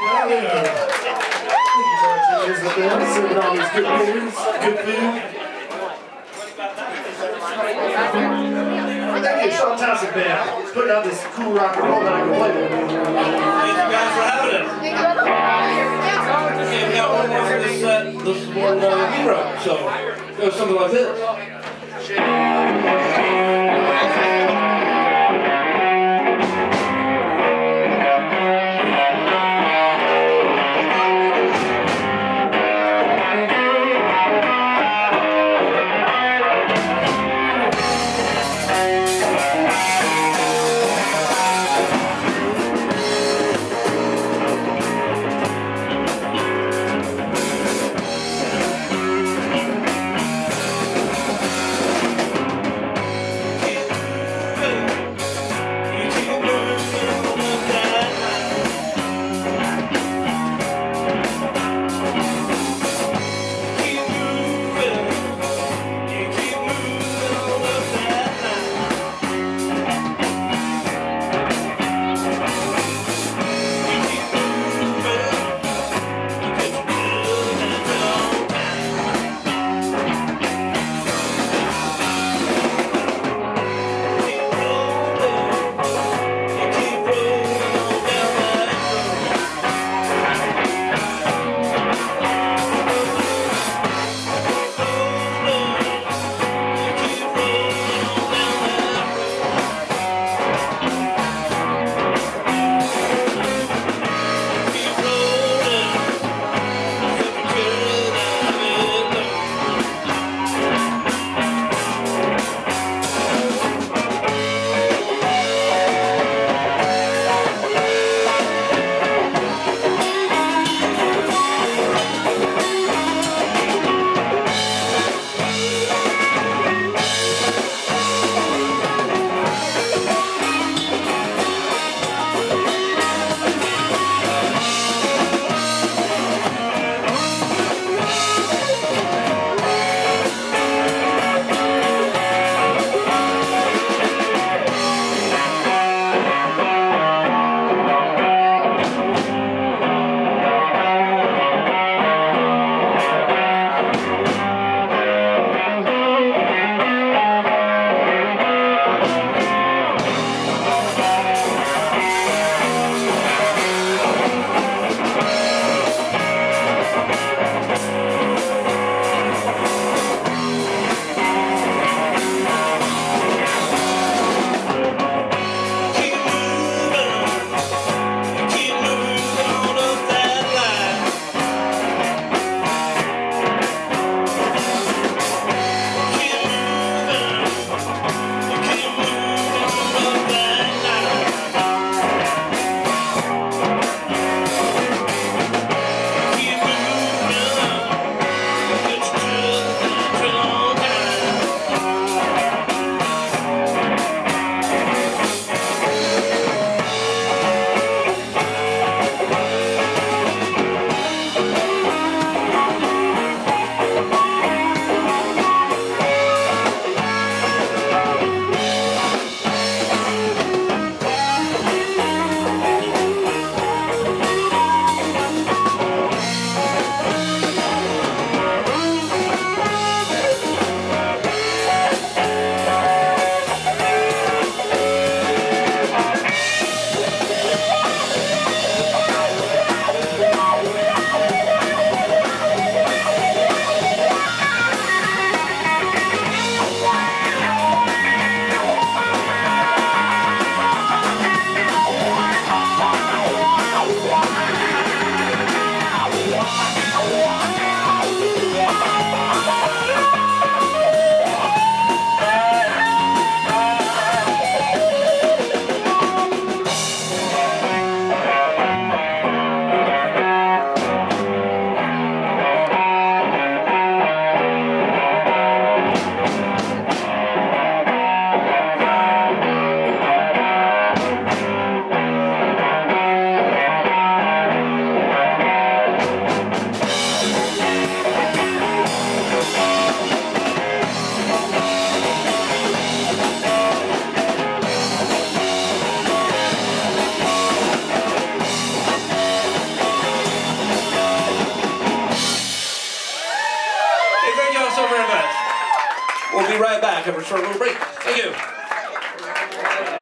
Serving all these good beers, good food. Thank you, Shon Townsend Band, putting out this cool rock and roll that I can play with. Thank you guys for having us. Okay, we got one more for this set. This is more hero, so it goes something like this. thank you all so very much. We'll be right back after a short little break. Thank you.